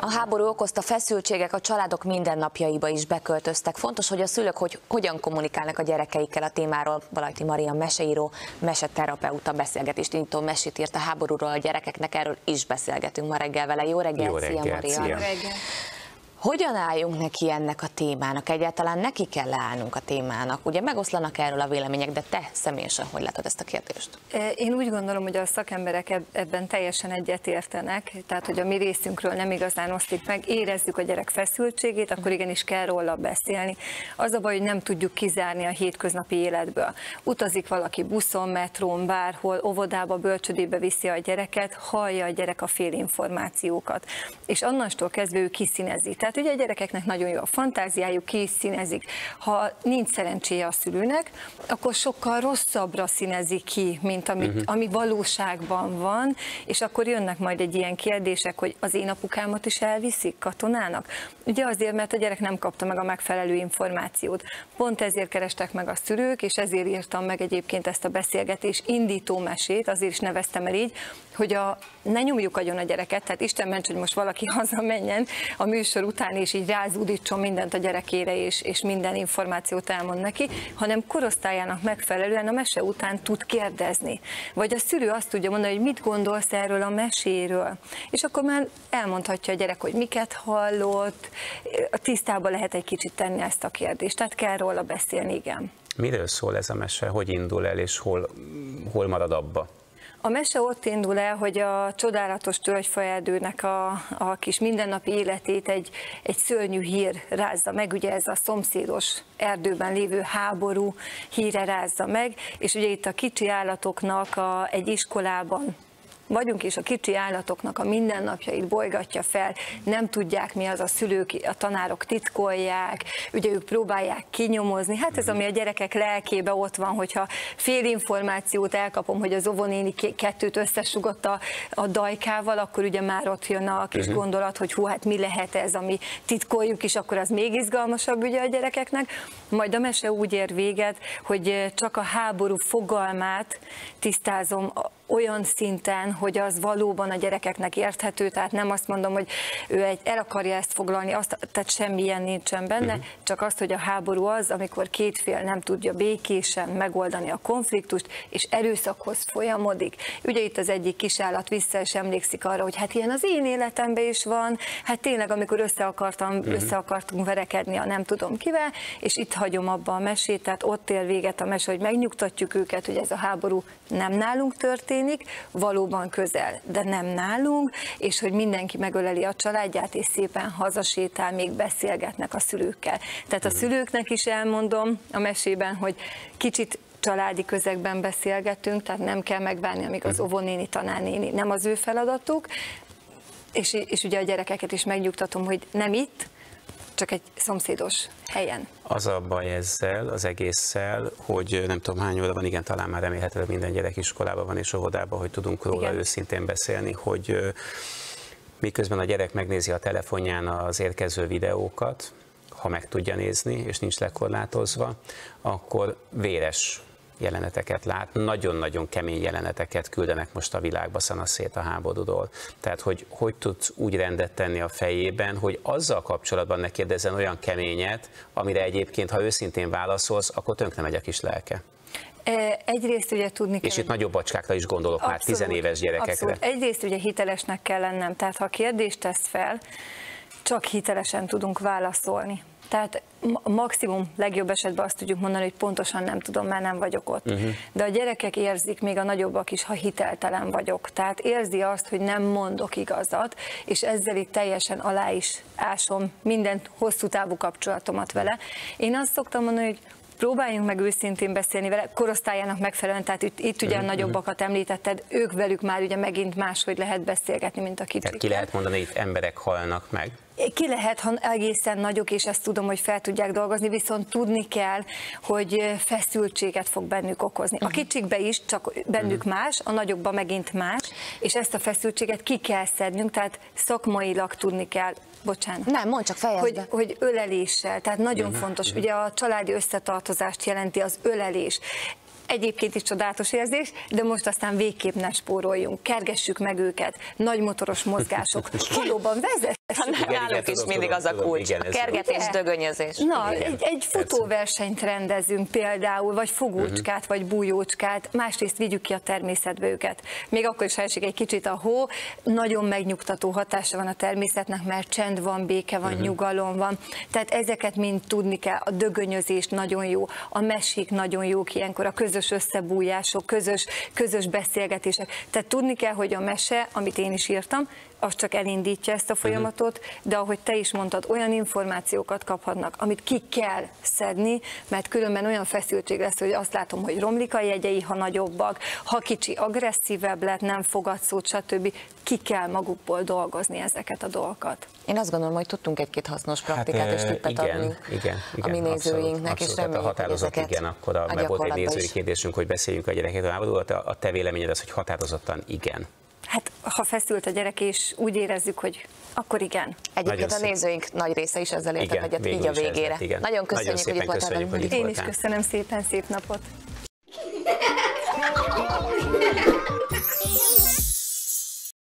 A háború okozta feszültségek a családok mindennapjaiba is beköltöztek. Fontos, hogy a szülők hogyan kommunikálnak a gyerekeikkel a témáról. Balajti Maria meseíró, meseterapeuta beszélgetést indító mesét írt a háborúról a gyerekeknek, erről is beszélgetünk ma reggel vele. Jó reggelt, Jó reggelt, szia Maria! szia. Jó reggelt. Hogyan álljunk neki ennek a témának? Egyáltalán neki kell állnunk a témának? Ugye megoszlanak erről a vélemények, de te személyesen hogy látod ezt a kérdést? Én úgy gondolom, hogy a szakemberek ebben teljesen egyetértenek, tehát hogy a mi részünkről nem igazán osztik meg, érezzük a gyerek feszültségét, akkor igenis kell róla beszélni. Az a baj, hogy nem tudjuk kizárni a hétköznapi életből. Utazik valaki buszon, metrón, bárhol, óvodába, bölcsödébe viszi a gyereket, hallja a gyerek a félinformációkat, és annantól kezdve ő kiszínezi. Tehát ugye a gyerekeknek nagyon jó a fantáziájuk, kiszínezik. Ha nincs szerencséje a szülőnek, akkor sokkal rosszabbra színezi ki, mint ami valóságban van, és akkor jönnek majd egy ilyen kérdések, hogy az én apukámat is elviszik katonának. Ugye azért, mert a gyerek nem kapta meg a megfelelő információt. Pont ezért kerestek meg a szülők, és ezért írtam meg egyébként ezt a beszélgetés indító mesét, azért is neveztem el így, hogy ne nyomjuk agyon a gyereket, tehát Isten ments, hogy most valaki hazamenjen a műsor után, és így rázúdítson mindent a gyerekére, és minden információt elmond neki, hanem korosztályának megfelelően a mese után tud kérdezni. Vagy a szülő azt tudja mondani, hogy mit gondolsz erről a meséről. És akkor már elmondhatja a gyerek, hogy miket hallott, tisztába lehet egy kicsit tenni ezt a kérdést. Tehát kell róla beszélni, igen. Miről szól ez a mese, hogy indul el, és hol marad abba? A mese ott indul el, hogy a csodálatos tölgyfaerdőnek a kis mindennapi életét egy szörnyű hír rázza meg, ugye ez a szomszédos erdőben lévő háború híre rázza meg, és ugye itt a kicsi állatoknak egy iskolában vagyunk, és a kicsi állatoknak a mindennapjait bolygatja fel, nem tudják mi az, a szülők, a tanárok titkolják, ugye ők próbálják kinyomozni, hát ez ami a gyerekek lelkébe ott van, hogyha félinformációt elkapom, hogy az óvónéni kettőt összesugott a dajkával, akkor ugye már ott jön a kis gondolat, hogy hú, hát mi lehet ez, ami titkoljuk, és akkor az még izgalmasabb ugye a gyerekeknek, majd a mese úgy ér véget, hogy csak a háború fogalmát tisztázom olyan szinten, hogy az valóban a gyerekeknek érthető, tehát nem azt mondom, hogy ő el akarja ezt foglalni, tehát semmilyen nincsen benne, csak azt, hogy a háború az, amikor két fél nem tudja békésen megoldani a konfliktust, és erőszakhoz folyamodik. Ugye itt az egyik kisállat vissza is emlékszik arra, hogy hát ilyen az én életemben is van, hát tényleg amikor össze akartunk verekedni a nem tudom kivel, és itt hagyom abba a mesét, tehát ott ér véget a mese, hogy megnyugtatjuk őket, hogy ez a háború nem nálunk történik, valóban közel, de nem nálunk, és hogy mindenki megöleli a családját, és szépen hazasétál, még beszélgetnek a szülőkkel. Tehát a szülőknek is elmondom a mesében, hogy kicsit családi közegben beszélgetünk, tehát nem kell megvárni, amíg az óvónéni, tanárnéni, nem az ő feladatuk, és ugye a gyerekeket is megnyugtatom, hogy nem itt, csak egy szomszédos helyen. Az a baj ezzel, az egésszel, hogy nem tudom hány óra van, igen, talán már remélhetőleg minden gyerek iskolában van és óvodában, hogy tudunk róla őszintén beszélni, hogy miközben a gyerek megnézi a telefonján az érkező videókat, ha meg tudja nézni, és nincs lekorlátozva, akkor véres jeleneteket lát, nagyon-nagyon kemény jeleneteket küldenek most a világba szanaszét a háborúról. Tehát, hogy tudsz úgy rendet tenni a fejében, hogy azzal kapcsolatban ne kérdezzen olyan keményet, amire egyébként, ha őszintén válaszolsz, akkor tönkre megy a kis lelke. Egyrészt ugye tudni kell... És itt nagyobb bacskákra is gondolok, abszolút, már 10 éves gyerekekre. Abszolút. Egyrészt ugye hitelesnek kell lennem, tehát ha a kérdést tesz fel, csak hitelesen tudunk válaszolni. Tehát maximum legjobb esetben azt tudjuk mondani, hogy pontosan nem tudom, mert nem vagyok ott. De a gyerekek érzik, még a nagyobbak is, ha hiteltelen vagyok. Tehát érzi azt, hogy nem mondok igazat, és ezzel itt teljesen alá is ásom minden hosszú távú kapcsolatomat vele. Én azt szoktam mondani, hogy próbáljunk meg őszintén beszélni vele, korosztályának megfelelően, tehát itt ugye a nagyobbakat említetted, ők velük már ugye megint máshogy lehet beszélgetni, mint a kicsik. Tehát ki lehet mondani, hogy itt emberek halnak meg? Ki lehet, ha egészen nagyok, és ezt tudom, hogy fel tudják dolgozni, viszont tudni kell, hogy feszültséget fog bennük okozni. A kicsikbe is, csak bennük más, a nagyokba megint más, és ezt a feszültséget ki kell szednünk, tehát szakmailag tudni kell, bocsánat. Nem, mondd csak, fejezd be. Hogy öleléssel, tehát nagyon fontos, ugye a családi összetartozást jelenti az ölelés. Egyébként is csodálatos érzés, de most aztán végképp ne spóroljunk, kergessük meg őket, nagy motoros mozgások, kilóban vezet, Nálunk is mindig az a kulcs. A kergetés, dögönyözés. Na, egy futóversenyt rendezünk például, vagy fogócskát, vagy bújócskát, másrészt vigyük ki a természetbe őket. Még akkor is, ha esik egy kicsit a hó, nagyon megnyugtató hatása van a természetnek, mert csend van, béke van, nyugalom van. Tehát ezeket mind tudni kell. A dögönyözés nagyon jó, a mesék nagyon jók ilyenkor, a közös összebújások, közös beszélgetések. Tehát tudni kell, hogy a mese, amit én is írtam, az csak elindítja ezt a folyamatot, de ahogy te is mondtad, olyan információkat kaphatnak, amit ki kell szedni, mert különben olyan feszültség lesz, hogy azt látom, hogy romlik a jegyei, ha nagyobbak, ha kicsi agresszívebb lett, nem fogad szót, stb. Ki kell magukból dolgozni ezeket a dolgokat. Én azt gondolom, hogy tudtunk egy-két hasznos praktikát és tippet adni a mi nézőinknek, és reméljük, a határozott hogy igen, akkor meg volt egy nézői kérdésünk, hogy beszéljünk a gyerekekről. A te véleményed az, hogy határozottan igen. Hát, ha feszült a gyerek, és úgy érezzük, hogy akkor igen. Egyébként a nézőink nagy része is ezzel értett egyet, így a végére. Nagyon köszönjük, hogy itt voltál. Én is köszönöm szépen, szép napot!